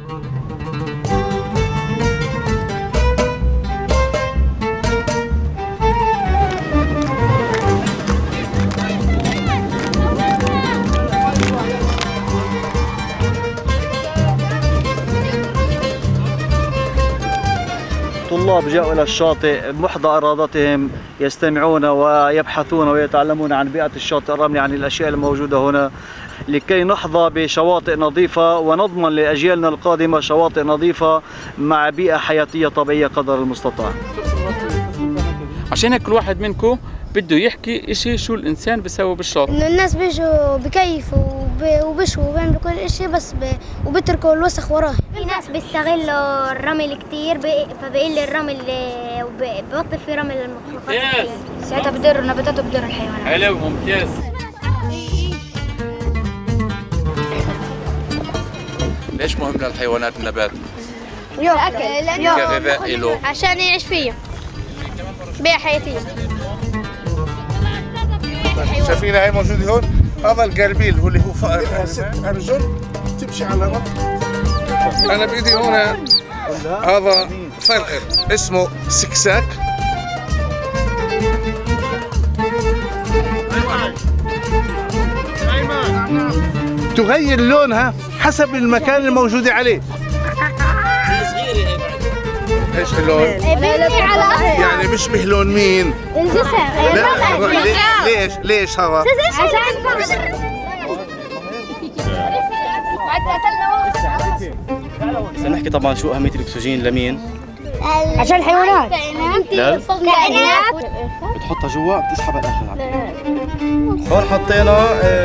طلاب جاءوا إلى الشاطئ محض إرادتهم، يستمعون ويبحثون ويتعلمون عن بيئة الشاطئ الرملي، عن الأشياء الموجودة هنا، لكي نحظى بشواطئ نظيفة ونضمن لأجيالنا القادمة شواطئ نظيفة مع بيئة حياتية طبيعية قدر المستطاع. عشان هيك كل واحد منكم بده يحكي إشي شو الإنسان بيسوي بالشاطئ. إنه الناس بيجوا بكيفوا وبشوا وبيعملوا كل إشي بس وبتركوا الوسخ وراه. في ناس بيستغلوا الرمل كتير فبقل الرمل ببطل في رمل المخلوقات. ساعتها بضر النباتات وبضر الحيوانات. حلو ممتاز. ليش مهم للحيوانات النبات؟ كغذاء له. عشان يعيش فيه. بيئة حياتية. شايفين هاي موجود هون؟ هذا القربيل هو اللي هو فائق 6 أرجل تمشي على بطن. أنا بإيدي هنا هذا فرقر اسمه سكساك. تغير لونها حسب المكان الموجودة عليه. ايش اللون؟ يعني بيشبه لون مين؟ الجسم. ليش هذا؟ إذا نحكي طبعا شو أهمية الأكسجين لمين؟ عشان الحيوانات. كائنات بتحطها جوا بتسحبها داخل. هون حطينا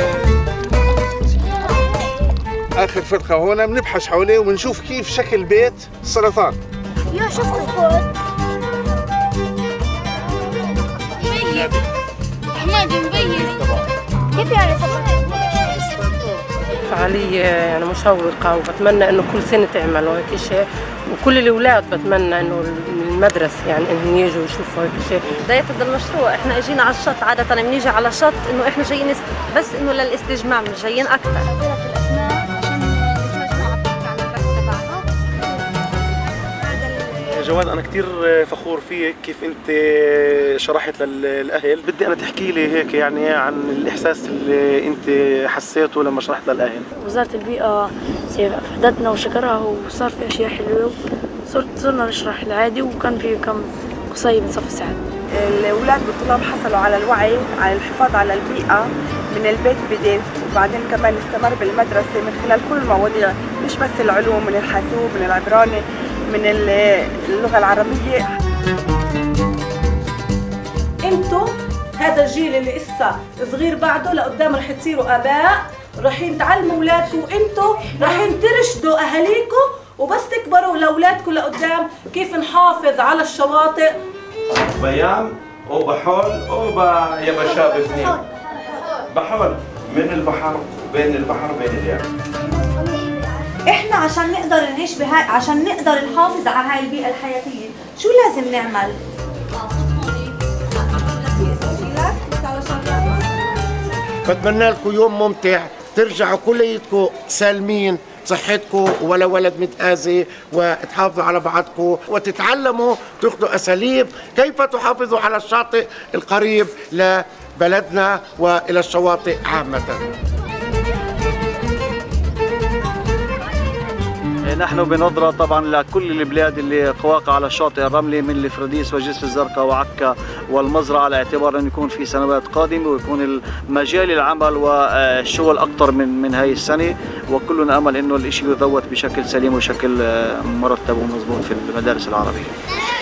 آخر فرقة هون بنبحث حواليه وبنشوف كيف شكل بيت السرطان. يا شوف الكود. أحمد مبين. كيف يعني فعالية يعني مشوقة، وبتمنى إنه كل سنة تعملوا هيك شيء، وكل الأولاد بتمنى إنه المدرسة يعني إنهم يجوا يشوفوا هيك شيء. بداية المشروع إحنا إجينا على الشط، عادة بنيجي على الشط إنه إحنا جايين بس إنه للاستجمام، مش جايين أكثر. جواد أنا كثير فخور فيك كيف أنت شرحت للأهل. بدي أنا تحكي لي هيك يعني عن الإحساس اللي أنت حسيته لما شرحت للأهل. وزارة البيئة فادتنا وشكرها وصار في أشياء حلوة، صرنا نشرح العادي وكان في كم قصية من صف السعد. الأولاد والطلاب حصلوا على الوعي على الحفاظ على البيئة من البيت بدأ، وبعدين كمان استمر بالمدرسة من خلال كل المواضيع، مش بس العلوم، من الحاسوب، من العبراني، من اللغة العربية. انتوا هذا الجيل اللي لسه صغير بعده لقدام رح تصيروا آباء، رايحين تعلموا أولادكم، وانتوا رايحين ترشدوا أهاليكم، وبس تكبروا لأولادكم لقدام كيف نحافظ على الشواطئ. بيان وبحول وبيبشات اثنين. بحول من البحر بين البحر بين اليم. احنا عشان نقدر نعيش بهاي، عشان نقدر نحافظ على هاي البيئة الحياتية، شو لازم نعمل؟ بتمنى لكم يوم ممتع، ترجعوا كليتكم سالمين، صحتكم ولا ولد متآذي، وتحافظوا على بعضكم وتتعلموا تاخذوا أساليب كيف تحافظوا على الشاطئ القريب لبلدنا وإلى الشواطئ عامة. نحن بنظرة طبعا لكل البلاد اللي قواقع على الشاطئ الرملي من الفراديس وجسر الزرقاء وعكا والمزرعة، على اعتبار أن يكون في سنوات قادمة ويكون المجال العمل والشغل أكثر من هاي السنة، وكلنا أمل أنه الإشي يذوت بشكل سليم وشكل مرتب ومضبوط في المدارس العربية.